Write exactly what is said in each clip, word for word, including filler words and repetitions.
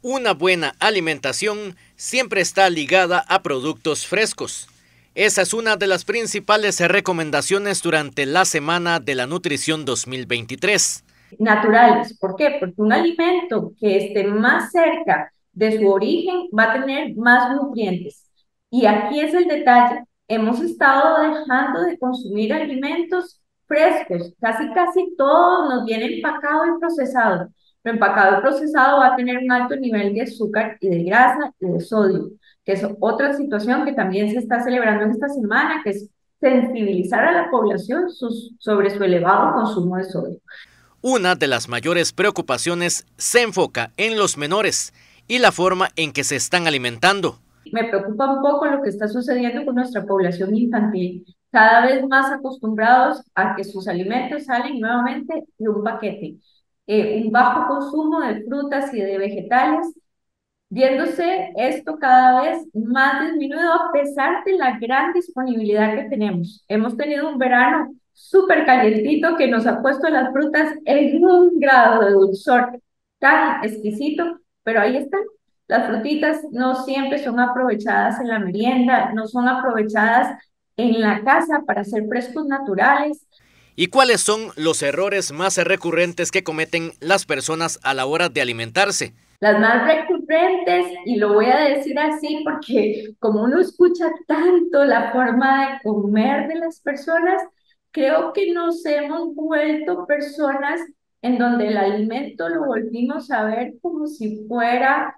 Una buena alimentación siempre está ligada a productos frescos. Esa es una de las principales recomendaciones durante la Semana de la Nutrición dos mil veintitrés. Naturales. ¿Por qué? Porque un alimento que esté más cerca de su origen va a tener más nutrientes. Y aquí es el detalle. Hemos estado dejando de consumir alimentos frescos. Casi, casi todo nos viene empacado y procesado. Lo empacado y procesado va a tener un alto nivel de azúcar y de grasa y de sodio, que es otra situación que también se está celebrando en esta semana, que es sensibilizar a la población sus, sobre su elevado consumo de sodio. Una de las mayores preocupaciones se enfoca en los menores y la forma en que se están alimentando. Me preocupa un poco lo que está sucediendo con nuestra población infantil, cada vez más acostumbrados a que sus alimentos salen nuevamente de un paquete, eh, un bajo consumo de frutas y de vegetales, viéndose esto cada vez más disminuido a pesar de la gran disponibilidad que tenemos. Hemos tenido un verano súper calientito que nos ha puesto las frutas en un grado de dulzor tan exquisito, pero ahí están. Las frutitas no siempre son aprovechadas en la merienda, no son aprovechadas en la casa para hacer frescos naturales. ¿Y cuáles son los errores más recurrentes que cometen las personas a la hora de alimentarse? Las más recurrentes, y lo voy a decir así porque como uno escucha tanto la forma de comer de las personas, creo que nos hemos vuelto personas en donde el alimento lo volvimos a ver como si fuera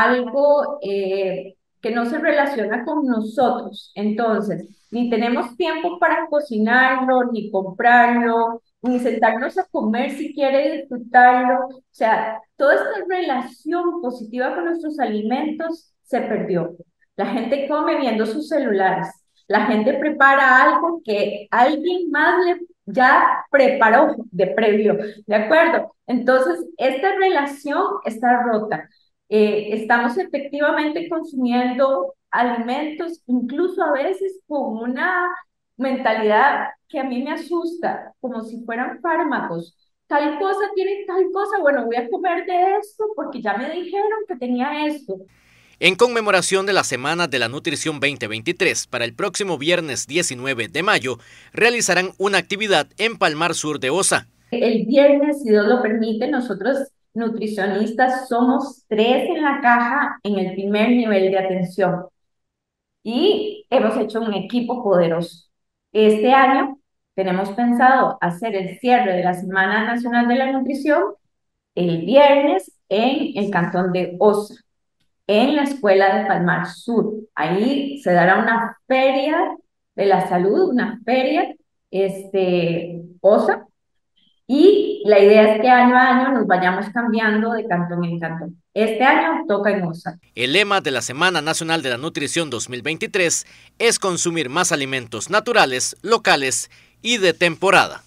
algo eh, que no se relaciona con nosotros. Entonces, ni tenemos tiempo para cocinarlo, ni comprarlo, ni sentarnos a comer si quiere disfrutarlo. O sea, toda esta relación positiva con nuestros alimentos se perdió. La gente come viendo sus celulares. La gente prepara algo que alguien más le ya preparó de previo, ¿de acuerdo? Entonces, esta relación está rota. Eh, estamos efectivamente consumiendo alimentos, incluso a veces con una mentalidad que a mí me asusta, como si fueran fármacos. Tal cosa tiene tal cosa, bueno, voy a comer de esto porque ya me dijeron que tenía esto. En conmemoración de la Semana de la Nutrición veinte veintitrés, para el próximo viernes diecinueve de mayo, realizarán una actividad en Palmar Sur de Osa. El viernes, si Dios lo permite, nosotros nutricionistas somos tres en la caja en el primer nivel de atención y hemos hecho un equipo poderoso. Este año tenemos pensado hacer el cierre de la Semana Nacional de la Nutrición el viernes en el cantón de Osa, en la escuela de Palmar Sur. Ahí se dará una feria de la salud, una feria, este, Osa, y la idea es que año a año nos vayamos cambiando de cantón en cantón. Este año toca en Osa. El lema de la Semana Nacional de la Nutrición dos mil veintitrés es consumir más alimentos naturales, locales y de temporada.